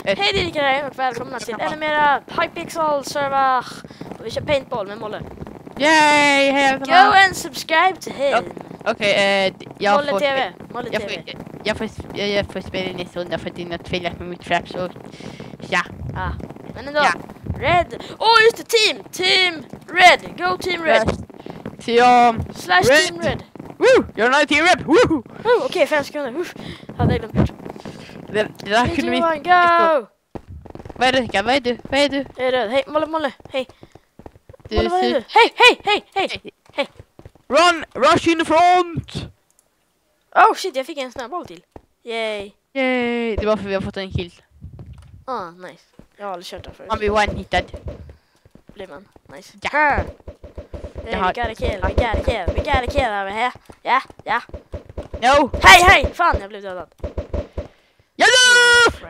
Hej dirikare och välkomna till ännu mera Hypixel-server. Vi kör paintball med Molle. Yay! Hej, Go and subscribe to him. Okej, jag Molle får... TV. Molle TV. Jag får spela in i sunda för att det är något fel med mitt trap, så... Ja. Ah, men ändå. Ja. Red. Just det, team. Team Red. Go team Red. Slash Team Red. Woo! You're not team rep! Woo! Okej, 5 sekunder. Hade jag glömt bort. Det där kunde vi... Go! Vad är det, Rickard? Vad är du? Jag är röd. Hej, Molle. Hej. Du Molle, vad är ser... du? Hej. Run! Rush in the front! Oh shit, jag fick en snöboll till. Yay. Yay! Det var för vi har fått en kill. Nice. Jag har aldrig kört där förut. Han blir one-hittad. Blir man. Nice. Ja. Hey, we har- gotta kill over here. Ja. No! Hej! Fan, jag blev dödad. Yellow!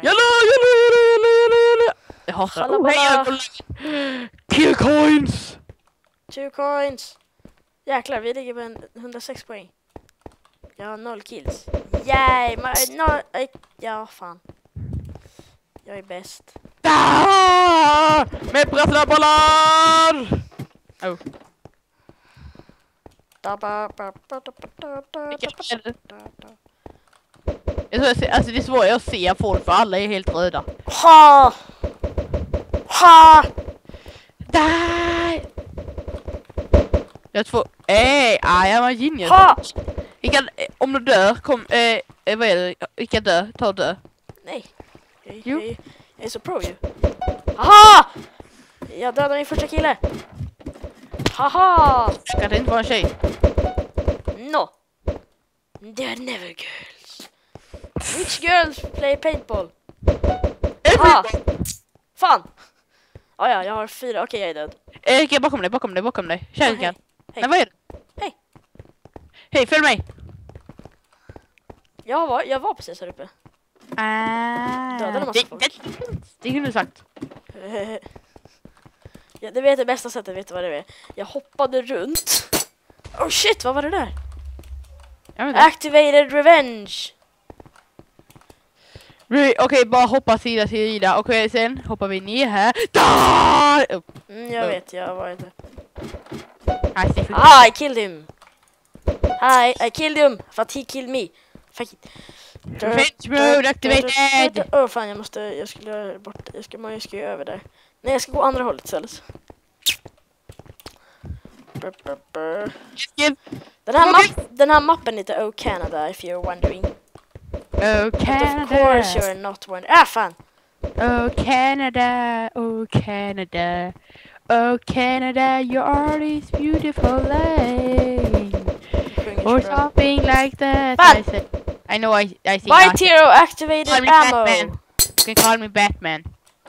Jag hatar det. Hej! Kill coins! 2 coins. Jäklar, vi ligger på 106 poäng. Jag har 0 kills. Yay! Ja, fan. Jag är bäst. Med brasslarbollar! Oh. Alltså det är svårt att se folk för alla är helt röda. Ha! Die! Jag tror... jag var genius. Ha! Om du dör, vad är det? Vilka dö? Ta dö. Nej. Jo. Jag är så pro ju. Haha! Jag dödade min första kille. Haha! Ska det inte vara en tjej? No. They're never girls. Which girls play paintball? Ah! Fan! Ja, jag har 4. Okej, jag är död. Erika, bakom dig. Tjej, Erika. Hej. Nej, vad är det? Hej. Hej, följ mig. Jag var precis här uppe. Dödade massa folk. Det kunde du sagt. Ja, det vet det bästa sättet, vet du vad det är? Jag hoppade runt. Oh shit, vad var det där? Activated revenge. Okej, bara hoppa sida. Okej, sen hoppar vi ner här. Jag vet, jag var inte. I killed him. I killed him. But he killed me. Fuck it. Revenge mode activated. Fan, jag ska ju över där. Nej, jag ska gå andra hållet istället. Den här mappen heter Oh Canada, if you're wondering. Oh Canada. But of course you're not wondering. Fan! Oh Canada, oh Canada. Oh Canada, your art is beautiful land. Or something like that. I know I see. White hero activated ammo. Batman. You can call me Batman.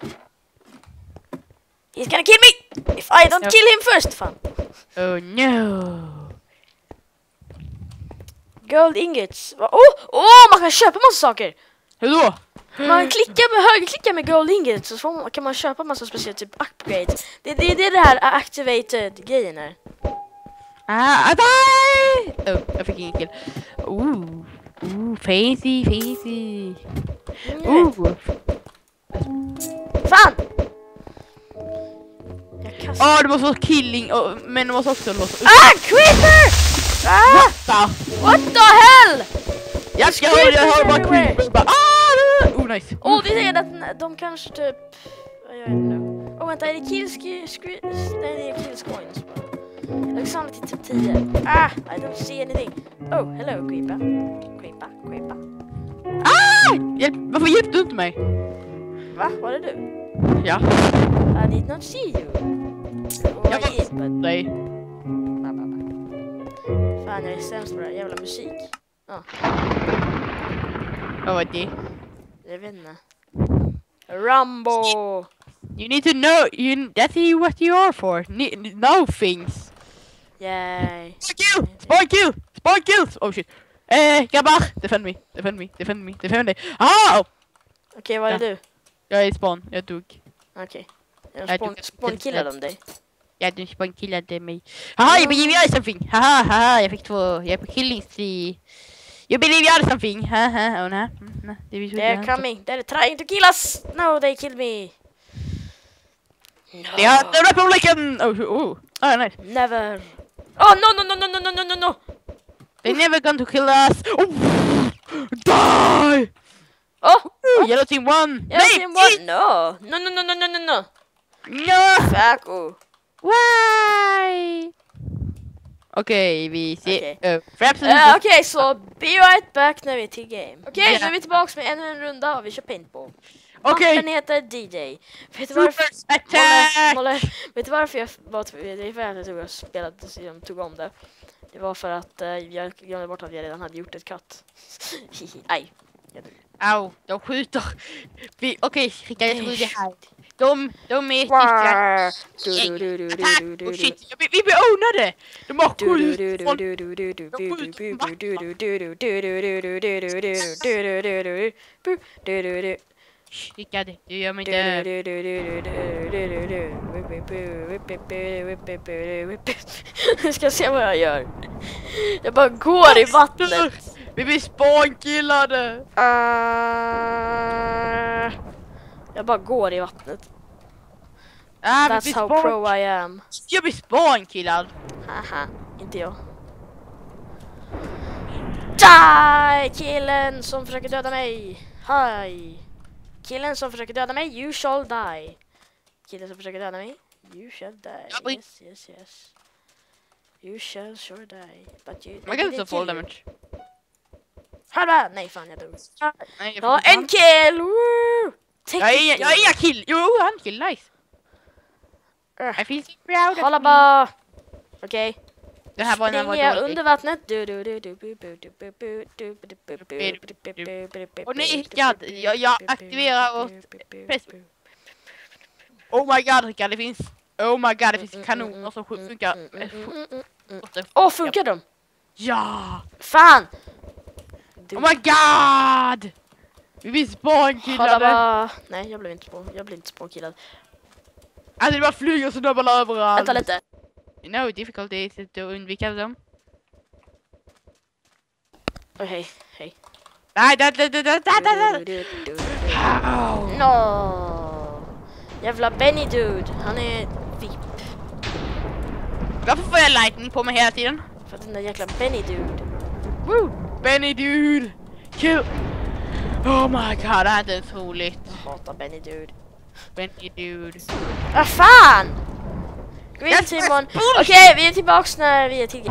He's gonna kill me if I don't kill him first. Fan. Oh no. Gold ingots. Man kan köpa massa saker. Hur då? Man högerklickar med gold ingots så kan man köpa massa speciella typ upgrades. Det är det här activated grejen här. Jag fick ingen kill. Fancy. Fan! Du måste ha killing, men du måste också låsa upp. Creeper! What the hell? Jag hör bara creeper. Nice. Det är att de kanske typ... Jag vet inte. Vänta, är det Nej, det är killscoins. Jag har samlat till typ 10. I don't see anything. Hello, creeper. Varför hjälpte du inte mig? Va? Var det du? Ja. I did not see you. Jag var dig. Fan, jag är sämst på det här jävla musik. Vad var det? Jag vet inte. Rambo! You need to know, that's what you are for. Know things. Yay. Spawn kills! Oh shit. Grabbar! Defend me. Okej, var är du? Jag är spawn, jag dog. Okej. Spawn-killade de dig? Ja, du spawn-killade mig. Haha, jag begiv something! Haha, jag fick 2. Jag är på killing spree. You believe you are something. Oh no. They're coming. They're trying to kill us. No, they killed me. No. They are the Republican. Oh, nice. Never. Oh no. They're never going to kill us. Oh, die. Oh, Yellow team won. yellow team won. No. No. Fuck. Oh. Why? Okej, vi ser. Okej, så be right back när vi är till game. Okej, nu är vi tillbaka med ännu en runda och vi kör paintball. Okej. Den heter DJ. Vet du Troopers attack! Vet du varför jag var det är för att jag spelade tog om det. Det var för att jag glömde bort att jag redan hade gjort ett cut. Aj. Au, de skjuter. Okej, skicka jag tror det här. De är tyskar. Oh shit, vi blir ownade. De har skjutit från... Skicka det, du gör mig död. Jag ska se vad jag gör. Jag bara går i vattnet. Vi blir spånkillade. Jag bara går i vattnet. That's how pro I am. Jag blir spånkillad. Haha, inte jag. Die! Killen som försöker döda mig. Hi. Killen som försöker döda mig, you shall die. Killen som försöker döda mig, you shall die. Yes. You shall sure die. But you... Man kan inte få damage. Hallå! Nej, fan, jag dog. Nej, Ja, en kill! Woo! Jag är inga kill. Jo, han kill, nice. I feel so proud. Hålla bara. Okej. Det här var Springer jag under vattnet. Och nej, Rickard. Jag aktiverar och... Oh my god, Rickard, det finns... Oh my god, det finns kanoner som funkar. Funkar de? Ja! Fan! Oh my god! Vi blir spånkillade. Nej, jag blev inte spånkillad. Alltså det bara flyger så dubbel överallt. Vänta lite. No difficulty att undvika dem. Hej. Nej, No. Jävla Benny dude. Han är VIP. Varför får jag lightning på mig hela tiden? För att den där jäkla Benny dude. Woo! Benny dude! Kill! Oh my god, det här är inte ens roligt. Jag hatar Benny dude. Benny dude. Vad fan! Green Timon. Okej, vi är tillbaks när vi är till.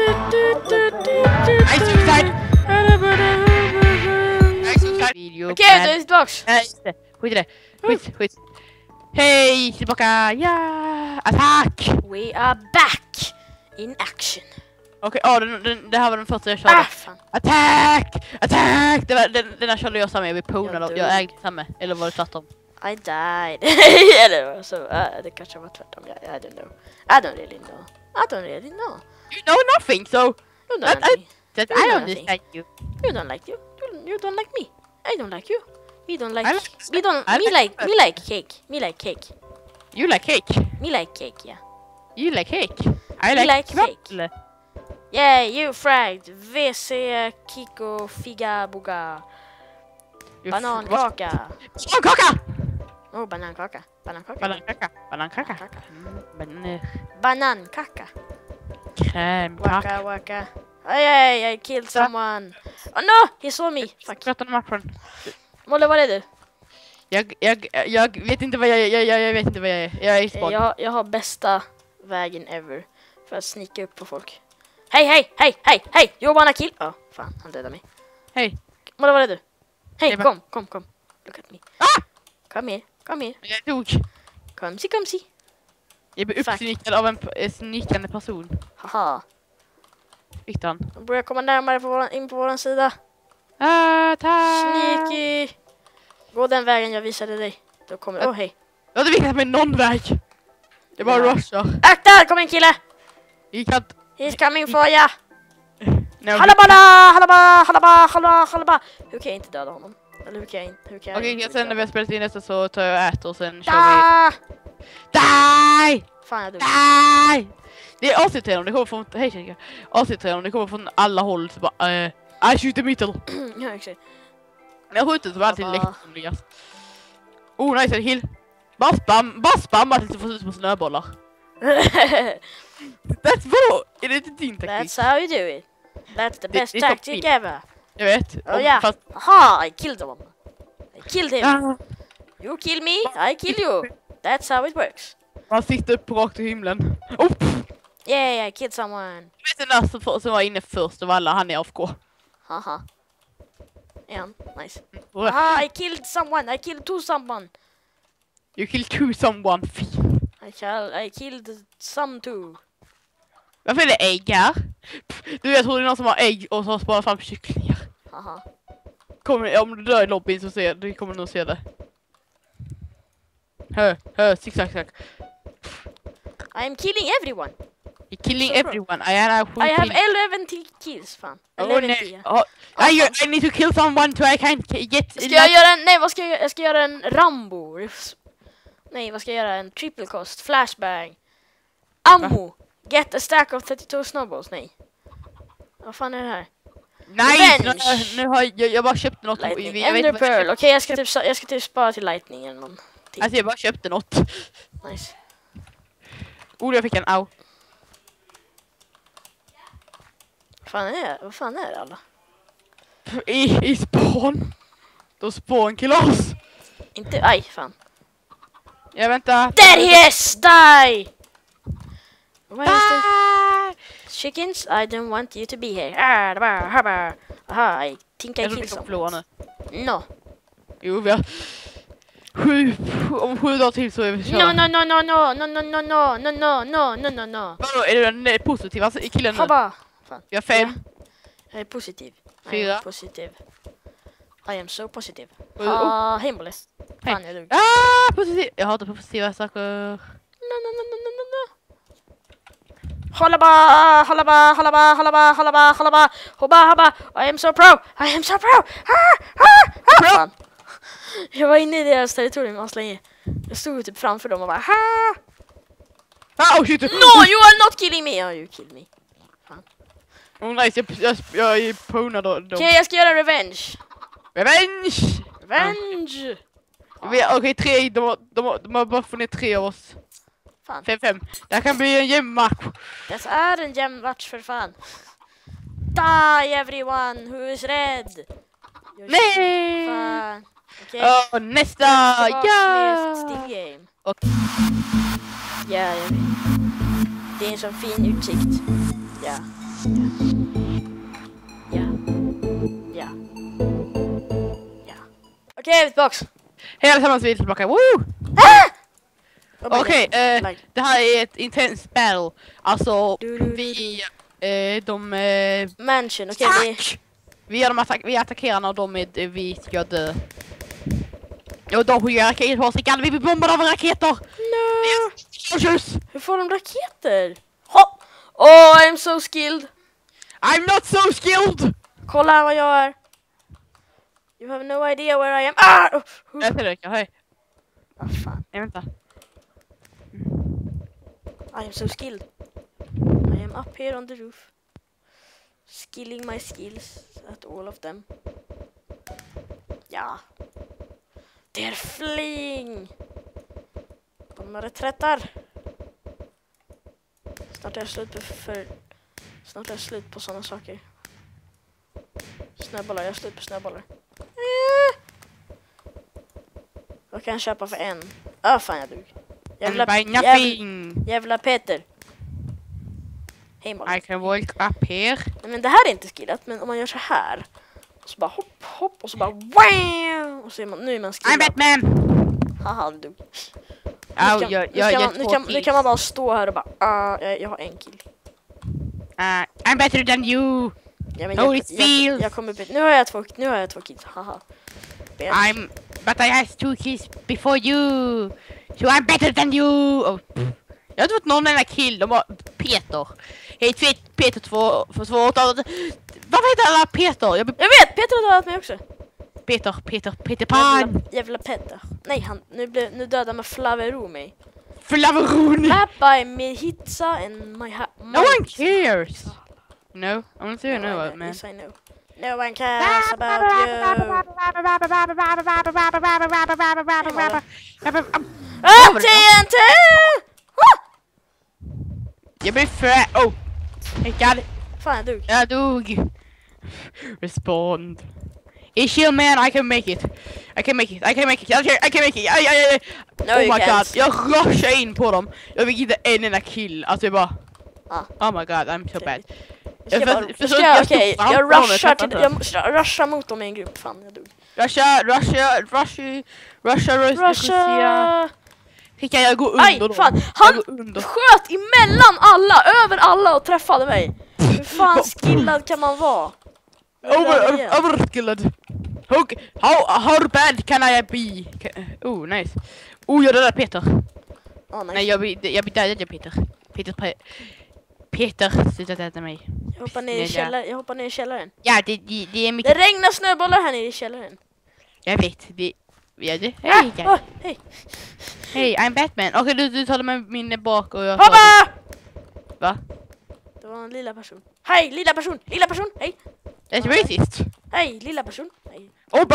Okej, du är tillbaks. Nej, skit i det. Skit. Hej, tillbaka. Ja, attack! We are back in action. Okej, det här var den första jag körde. Fan. Attack! Den här körde jag samma vid Pona. Jag ägde samma. Eller var det tvärtom? I died. Eller så det kanske var tvärtom. I don't know. I don't really know. You know nothing, so... You don't like me. I don't understand you. You don't like you. You don't like me. I don't like you. We don't like... I Me like cake. Me like cake. You like cake? Me like cake, yeah. You like cake? I like like cake. Yeah, you fragged. VC Kiko Figa Buga. Banankaka. Banankaka! Oh, banankaka. Banankaka. Banankaka. Krämkaka. Waka. Hey, I killed someone. Oh no, he saw me. Fuck. Prata om matchen. Molle, vad är du? Jag vet inte vad jag vet inte vad jag är. Jag är i spawn. Jag har bästa vägen ever för att snika upp på folk. Hej! You wanna kill? Ja, fan, han dödade mig. Hej. Molle, vad är du? Hej, kom. Look at me. Ah! Come here. Jag dog. Kom si. Jag blev uppsnikad av en snikande person. Haha. Fick han. De börjar komma närmare in på våran sida. Attack! Sneaky! Gå den vägen jag visade dig. Då kommer... hej. Jag hade visat mig någon väg. Det var rushar. Akta! Kom en kille! He's coming for ya! Hallabala! Hur kan jag inte döda honom? Eller hur kan jag Okej, sen när vi har spelat in nästa så tar jag och äter och sen kör vi... Die! Fan, jag dog. Die! Det är AC-tränaren, det kommer från... Hej, tjejer. AC-tränaren, det kommer från alla håll. Så bara, I shoot the middle. Ja, exakt. Jag skjuter så alltid lätt. Oh, nice, en heal. Bara spamma tills du får ut på snöbollar. That's vadå? Är det inte din taktik? That's how you do it. That's the best tactic ever. Jag vet. Oh yeah. Fast... Aha, I killed him. I killed him. You kill me, I kill you. That's how it works. Man sitter upp rakt i himlen. Oh! Yeah, I killed someone. Du vet den där som var inne först av alla, han är AFK. Haha. Yeah, nice. Aha, I killed someone. I killed someone. You killed someone. I killed some too. Varför är det ägg här? Du, jag tror det är någon som har ägg och så har sparat fram kycklingar. Haha. Om du dör i lobbyn så kommer du nog se det. Zigzag. I'm killing everyone. You're killing So everyone. I have 11 kills, fan. 11 I need to kill someone so I can get... Ska jag göra en... Nej, vad ska jag göra? Jag ska göra en Rambo. Nej, vad ska jag göra? En triple cost. Flashbang. Ammo. Get a stack of 32 snowballs. Nej. Vad fan är det här? Nej, nu har jag bara köpt något. Lightning. Ender Pearl. Okej, jag ska typ spara till Lightning eller någonting. Alltså jag bara köpte något. Nice. Jag fick en au. Vad fan är det alla? I spawn. Då spawn kill oss. Inte, aj fan. Jag väntar. There he is! Die! Where is the chickens? I don't want you to be here. Aha, I think I killed someone. No. Jo, vi har... Om 7 dagar till så är vi klara. No. Vadå, är du den positiva i killen nu? Habba. Fan. Vi har 5. Jag är positiv. 4. I am positive. I am so positive. Hembolle. Fan, jag dog. Positiv. Jag hatar positiva saker. No. Holla. I am so pro. Fan. Jag var inne i deras territorium och länge. Jag stod typ framför dem och bara Shit. No, you are not killing me. Oh, you killed me. Fan. Oh nice, jag är pwnad då. Okej, jag ska göra revenge. Okej, 3. De har bara funnit 3 av oss. Fan. 5. Det här kan bli en jämn match. Det är en jämn match för fan. Die everyone who is red. Nej! Fan. Okej. Nästa! Ja! Steam game. Ja, jag vet. Det är en sån fin utsikt. Ja. Okej, vi är tillbaka. Hej allesammans, vi är tillbaka. Woo! Okej, det här är ett intense battle. Alltså, Mansion, okej. Vi attackerar när vi ska dö. Och de skjuter raketer på oss. Vi blir bombade av raketer. No. Hur får de raketer? Oh, I'm so skilled. I'm not so skilled. Kolla här vad jag är. You have no idea where I am. Jag ser det, hej. Fan. Nej, vänta. I am so skilled. I am up here on the roof. Skilling my skills at all of them. Ja. Det är fling. De reträttar. Snart är jag slut på sådana saker. Snöbollar, jag är slut på snöbollar. Vad kan jag köpa för en? Fan jag dog. Jävla Peter. Hej Malin. I can walk up here. Men det här är inte skillat, men om man gör så här. Och så bara hopp och så bara wow! Och så är nu är man skillad. I'm Batman! Haha, du dog. Nu kan man bara stå här och bara jag har en kill. I'm better than you. Ja, men jag kommer upp. Nu har jag två kills. Haha. But I have 2 kills before you. So I'm better than you. Jag har inte fått någon enda kill. De var Peter. Hej, Peter 2 för 2. Varför heter alla Peter? Jag vet, Peter har dödat mig också. Peter Pan. Jävla Peter. Nej, nu dödar man Flaveroni. Flaveroni. Me hitsa and my No one cares. No, I'm not doing no, man. Yes, I know. No one cares about you. TNT! Jag blir Oh! God. Fan, jag dog. Jag dog. Respond. It's chill, man. I can make it. I can make it. I can make it. I can make it. No, Oh you my can't. god. Jag rushar in på dem. Jag fick inte en enda kill. Alltså jag bara... Oh my god, I'm so bad. Jag rushar mot dem i en grupp. Fan, jag dog. Russia. Hur kan jag gå under dem? Fan, han sköt emellan alla, över alla och träffade mig. Hur fan skillad kan man vara? Overskilled. How bad can I be? Oh, nice. Oh, jag dödade Peter. Nice. Nej, jag blir dödad av Peter sluta döda mig. Jag hoppar ner i källaren. Ja, det är mycket. Det regnar snöbollar här nere i källaren. Jag vet. Hej, hej. Hej, I'm Batman. Okej, du tar med min bak och jag... Hoppa! Va? Det var en lilla person. Hej, lilla person, hej. That's racist. Hej, lilla person, hej.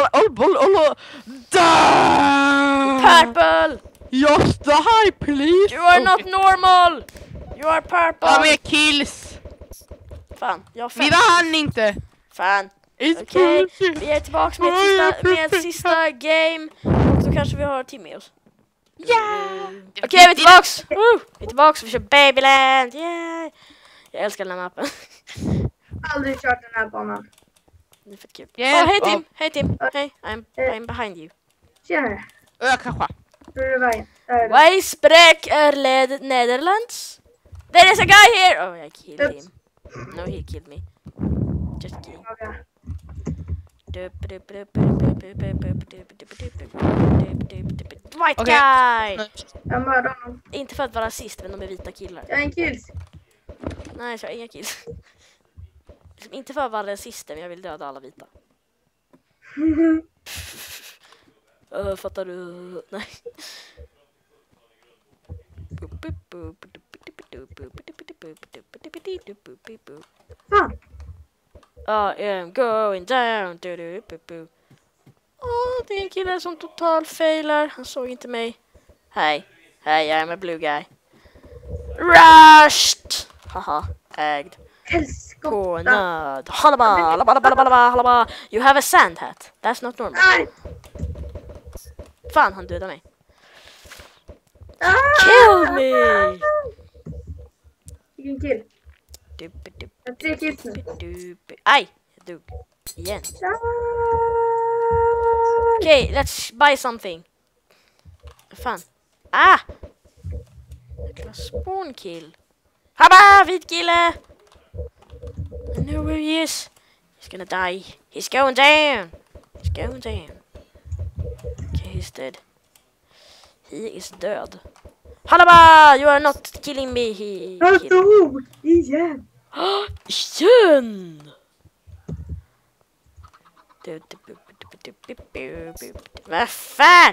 Purple! Just die, please. You are not normal. You are purple. Ja, men kills. Fan, jag har 5. Vi vann inte. Fan. Okej, vi är tillbaka med ett sista game. Och då kanske vi har team med oss. Okej, vi är tillbaks. Vi är tillbaks, vi kör Babyland. Yeah. Jag älskar den här mappen. Aldrig kört den här banan. Det är fett kul. Hej Tim. Hej, I'm behind you. Tjena. Kanske. Wijsbrek led Netherlands. There is a guy here. Oh, I killed him. No, he killed me. Just kidding. White guy! Jag mördar honom. Inte för att vara rasist, men de är vita killar. Jag är en kills. Nej, jag har inga kills. Inte för att vara rasist, men jag vill döda alla vita. Fattar du? Nej. Fan. I am going down. Det är en kille som total failar. Han såg inte mig. Hej, I am a blue guy. Rushed! Haha, ägd. Cornad. Halaba. You have a sand hat. That's not normal. Fan, han dödade mig. Kill me! Vilken kill? Jag har 3 kills nu. Aj, jag dog. Igen. Okay, let's buy something. Fan. Spawn kill. Habba, vit kille! I know where he is. He's gonna die. He's going down. Okay, he's dead. He is död. Hallaba! You are not killing me. Jag dog! Igen! Igen! Vad fan?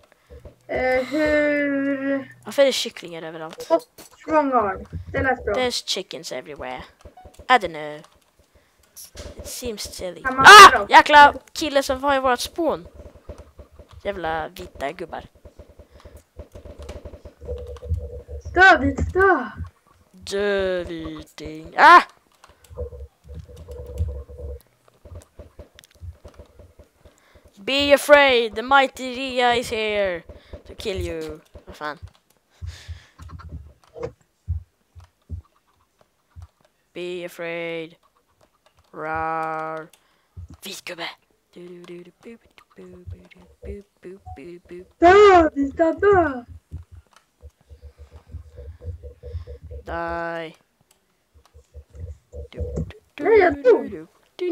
Hur... Varför är det kycklingar överallt? Strong arm. Det lät bra. There's chickens everywhere. I don't know. It seems silly. Jäkla kille som var i vårt spån. Jävla vita gubbar. Dö viting. Be afraid, the mighty Ria is here to kill you. Vad fan? Be afraid. Rar. Vit gubbe. Dö! Die. Nej, jag dog.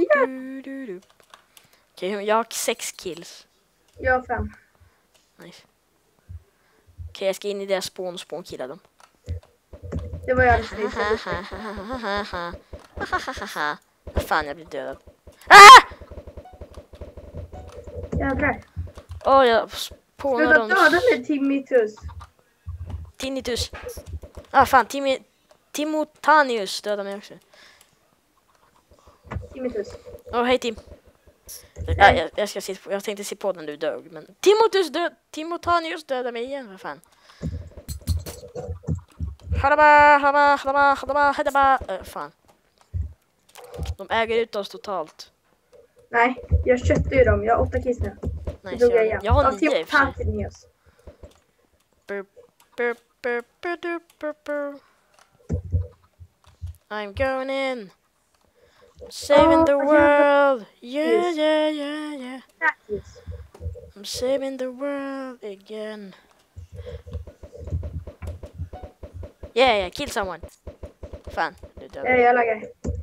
Okej, jag har 6 kills. Jag har 5. Nice. Okej, jag ska in i deras spawn och spawn-killa dem. Det var jag alldeles nyss. Vad fan, jag blir dödad. Jävlar. Jag spawnar Sluta dem. döda med Tinnitus. Fan, Timotanius dödar mig också. i mitt hus. Åh, hej Tim. Jag tänkte se på när du dög, men Timotanius dödade mig igen, vad fan. Fan. De äger ut oss totalt. Nej, jag köpte ju dem. Jag har 8 kills nu. Nice, jag har 9 i och för sig. I'm going in. Saving the world. Yeah, yeah, yeah, yeah. I'm saving the world again. Yeah, kill someone. Fan, du dör. Jag laggar.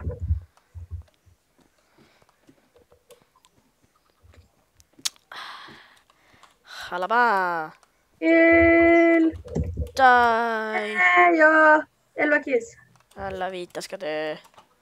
Halaba. Kill! Die. Ja, 11 kills. Alla vita ska dö.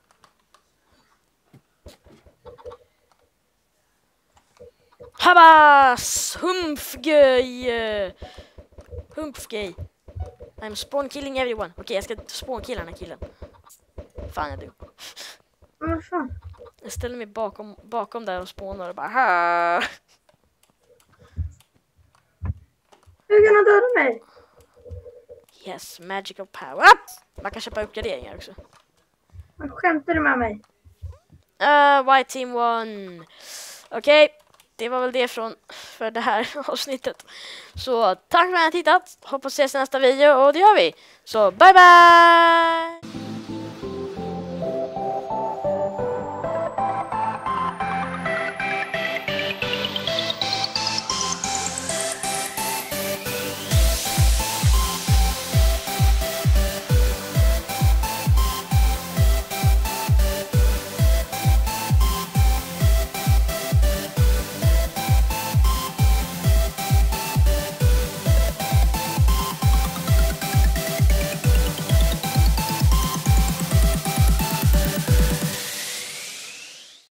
Habas! Humpfgöj! Humpfgöj. I'm spawn killing everyone. Okej, jag ska spawn killa den här killen. Fan, jag dog. Vad fan? Jag ställer mig bakom där och spawnar och bara ha. Hur kan han döda mig? Yes, magical power. Man kan köpa uppgraderingar också. Han skämtade med mig. White team won. Okej, det var väl det för det här avsnittet. Så tack för att ni har tittat. Hoppas ses i nästa video och det gör vi. Så bye bye!